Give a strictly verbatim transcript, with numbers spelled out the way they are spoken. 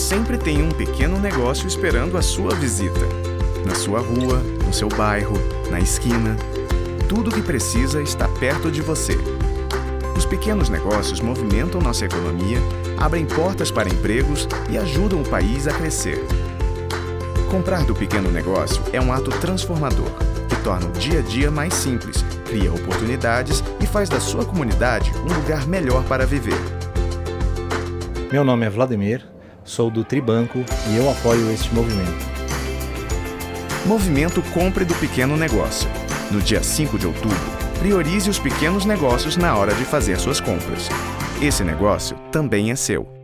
sempre tem um pequeno negócio esperando a sua visita. Na sua rua, no seu bairro, na esquina. Tudo o que precisa está perto de você. Os pequenos negócios movimentam nossa economia, abrem portas para empregos e ajudam o país a crescer. Comprar do pequeno negócio é um ato transformador, que torna o dia a dia mais simples, cria oportunidades e faz da sua comunidade um lugar melhor para viver. Meu nome é Vladimir, sou do Tribanco e eu apoio este movimento. Movimento Compre do Pequeno Negócio. No dia cinco de outubro, priorize os pequenos negócios na hora de fazer suas compras. Esse negócio também é seu.